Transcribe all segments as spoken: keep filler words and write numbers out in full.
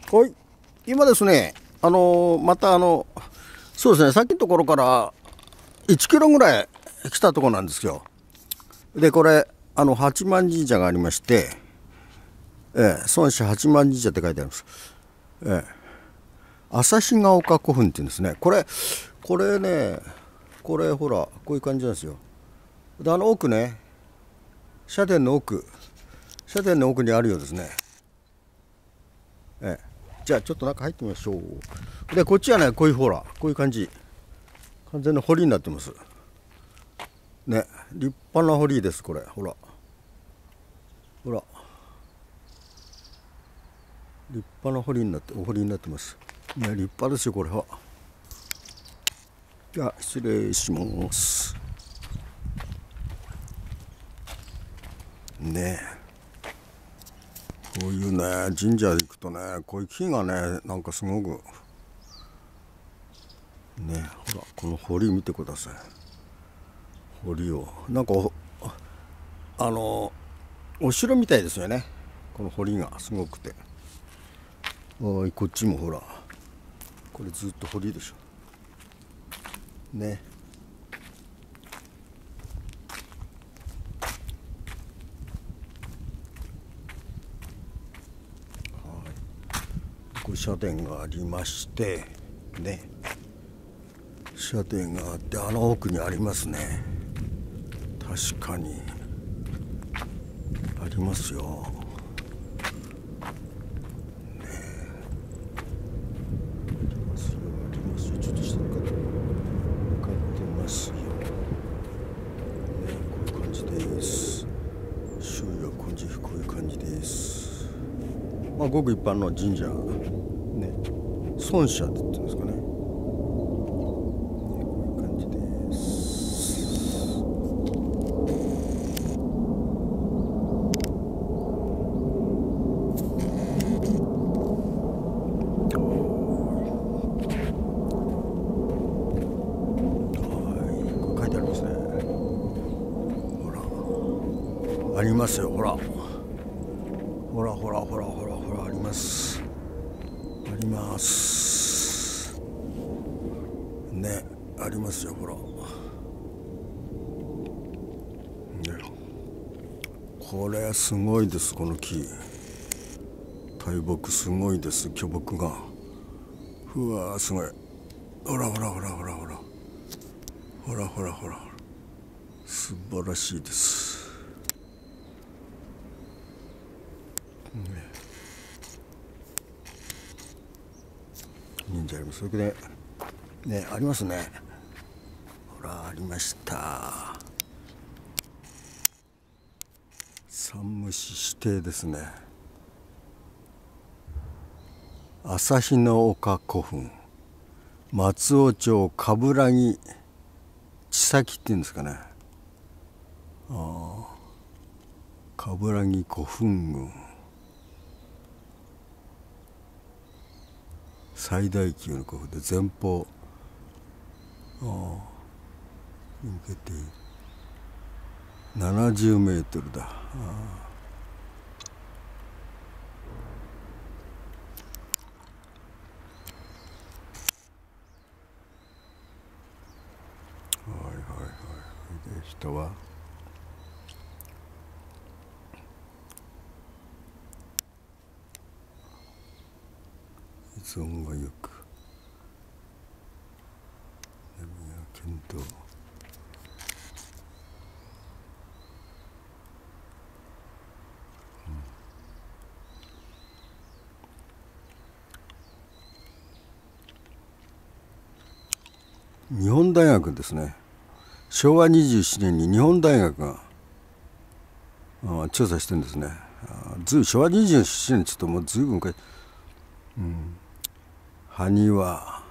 はい、今ですね、あのーまたあの、そうですね、さっきのところからいちキロぐらい来たところなんですよ。で、これ、あの、八幡神社がありまして、ええ、孫子八幡神社って書いてあります。ええ、旭ヶ丘古墳っていうんですね。これ、これね、これほら、こういう感じなんですよ。で、あの奥ね、社殿の奥、社殿の奥にあるようですね。ええ、じゃあちょっと中入ってみましょう。で、こっちはね、こういうほら、こういう感じ。完全に堀になってます。ね、立派な堀です、これ。ほら。ほら。立派な堀になって、お堀になってます。ね、立派ですよ、これは。じゃあ、失礼します。ねえ。こういうね、神社行くとね、こういう木がね、なんかすごく。ね、ほら、この堀見てください。堀を。なんかお、あの、お城みたいですよね。この堀がすごくて。おい、こっちもほら。これずっと堀でしょ。ね。こう社殿がありましてね、社殿があって、あの奥にありますね。確かにありますよ。ね、ありますよ、ありますよ。ちょっと下の方向かってますよ。ね、こういう感じです。周囲はこういう感じです。まあごく一般の神社ね、孫社って言ってるんですかね。ありますよ、ほらほらほらほらほらほら、ありますありますね、ありますよ、ほらね。これすごいです、この木。大木すごいです、巨木が。うわー、すごい。ほらほらほらほらほらほらほらほら、素晴らしいです。忍者あります。それでね、ありますね。ほら、ありました。山武市指定ですね。旭ヶ丘古墳、松尾町冠城千崎っていうんですかね。ああ、冠城古墳群、最大級の古墳で前方ああ抜けてななじゅうメートルだ。ああ、はいはいはい。で人は依存がよく闇や剣道、日本大学ですね。しょうわにじゅうななねんに日本大学があ調査してるんですね。あずしょうわにじゅうななねんちょっともうずいぶん昔、うん、埴輪、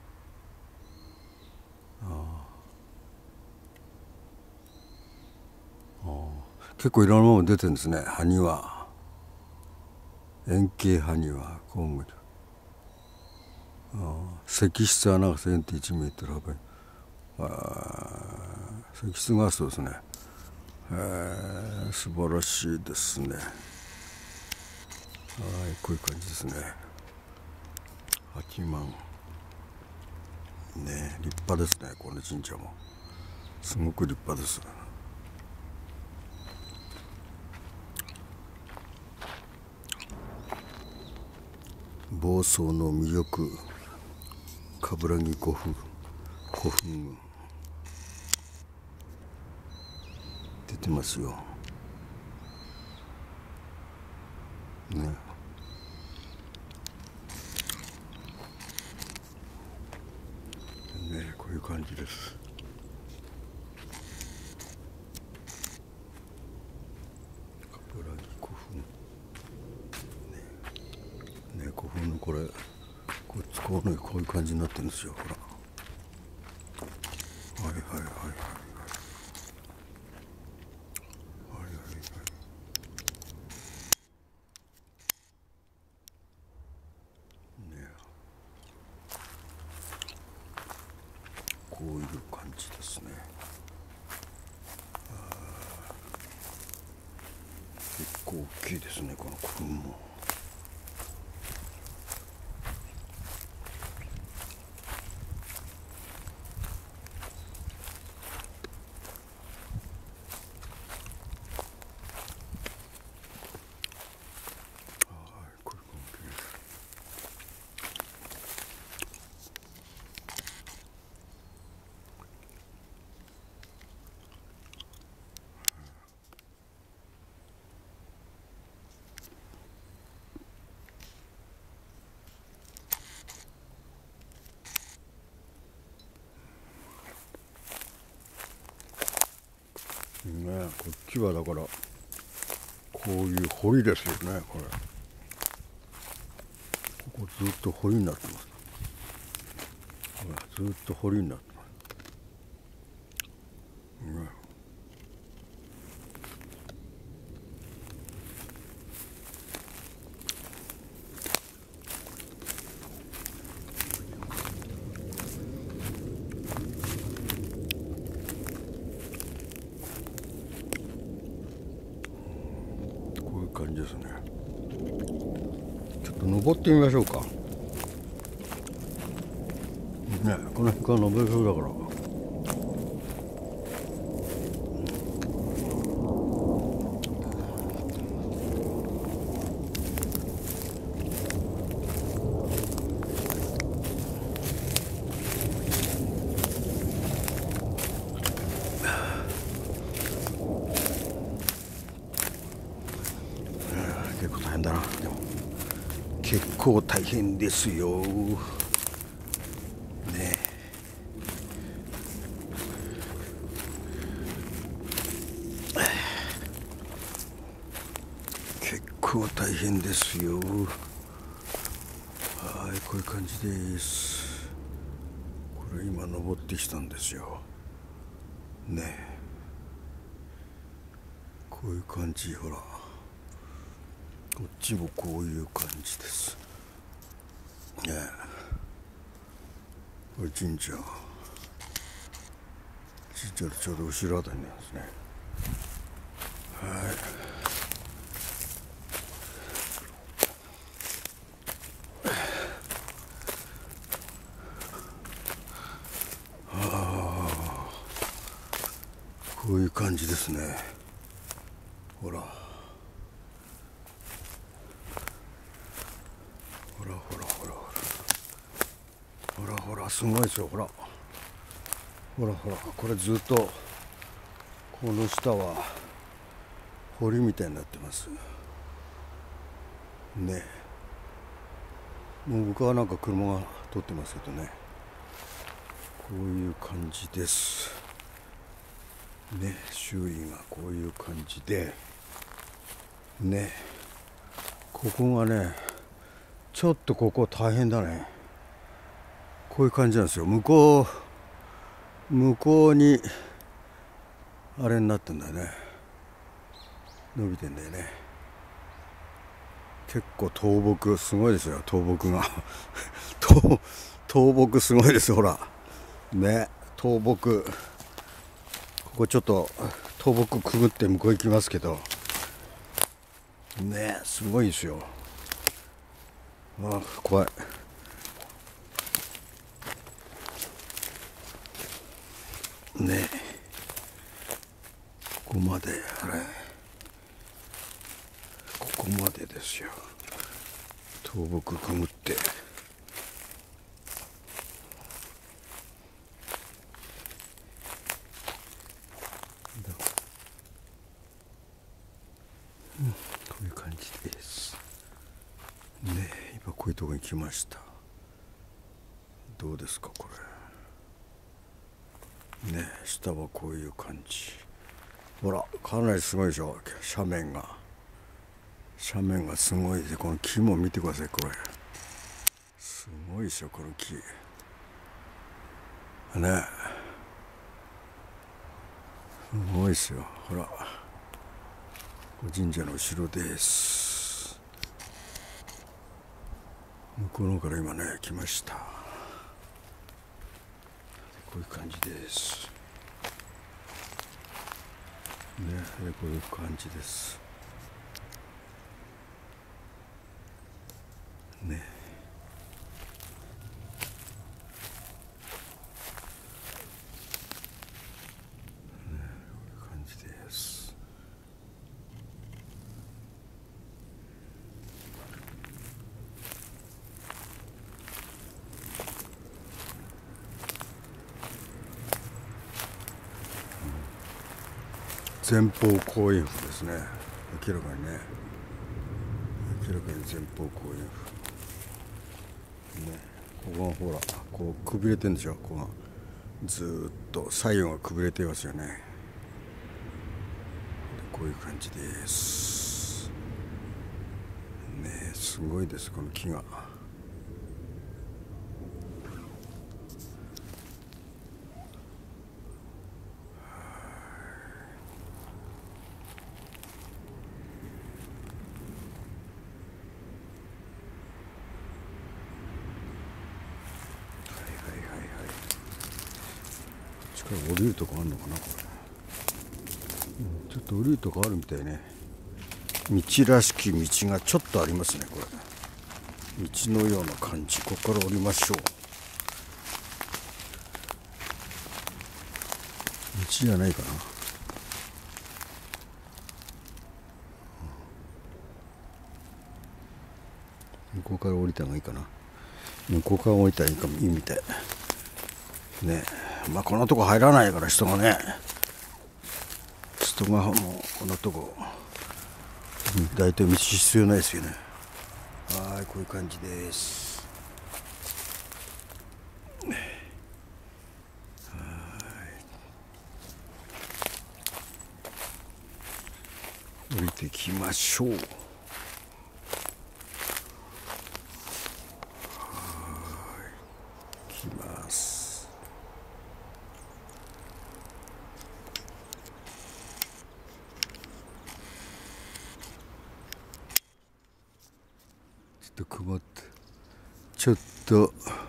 結構いろんなもの出てるんですね。埴輪、円形埴輪、コウモリ、石室は長さ よんてんいちメートル幅、石室がそうですね。えー、素晴らしいですね。はい、こういう感じですね。 はちまんね、立派ですね。この神社もすごく立派です。房総の魅力、冠城古墳古墳群出てますよね。ね、こういう感じです。冠城古墳ね、ね、古墳のこれこっちこうね、こういう感じになってるんですよ。ほら、はいはいはいはいはいはいはいはい、ね、こういう感じですね。結構大きいですね、この古墳も。ね、こっちはだからこういう堀ですよね。これここずっと堀になってます。ほら、ずっと堀になってます、ね。こういう感じですね。ちょっと登ってみましょうかね。この辺から登れそうだから。結構大変だな。でも結構大変ですよね。結構大変ですよ。はい、こういう感じです。これ今登ってきたんですよね。こういう感じ。ほら、こっちもこういう感じですね。これ神社神社のちょうど後ろあたりなんですね。はい、こういう感じですね。ほらほらほらほらほらほら、すごいですよ。ほらほらほら、これずっとこの下は堀みたいになってますね。もう僕はなんか車が通ってますけどね。こういう感じですね。周囲がこういう感じでね。ここがね、ちょっとここ大変だね。こういう感じなんですよ。向こう向こうにあれになってんだよね。伸びてんだよね。結構倒木すごいですよ。倒木が倒倒木すごいですよ。ほらね、倒木。ここちょっと倒木くぐって向こう行きますけどね、すごいですよ。ああ、怖い。 ね、ここまで、あれここまでですよ。倒木くぐって、うん、こういう感じですね。今こういうところに来ました。どうですかこれね。下はこういう感じ。ほら、かなりすごいでしょ、斜面が。斜面がすごいで、この木も見てください。これすごいでしょ、この木ね。すごいですよ。ほら、神社の後ろです。向こうの方から今ね来ました。こういう感じですね。こういう感じですね。前方後円墳ですね。明らかにね、明らかに前方後円墳ね。ここがほら、こうくびれてるんでしょ。ここがずーっと左右がくびれてますよね。こういう感じですね。すごいです、この木が。降りるとこあるのかなこれ、うん、ちょっと降りるとこあるみたいね。道らしき道がちょっとありますね。これ道のような感じ。ここから降りましょう。道じゃないかな。向こうから降りた方がいいかな。向こうから降りたらいいかも、いいみたいね。まあこんなとこ入らないから人がね、人がもうこんなとこ大体道必要ないですよね。はい、こういう感じです。降りてきましょう。来ます。ちょっと曇って、ちょっと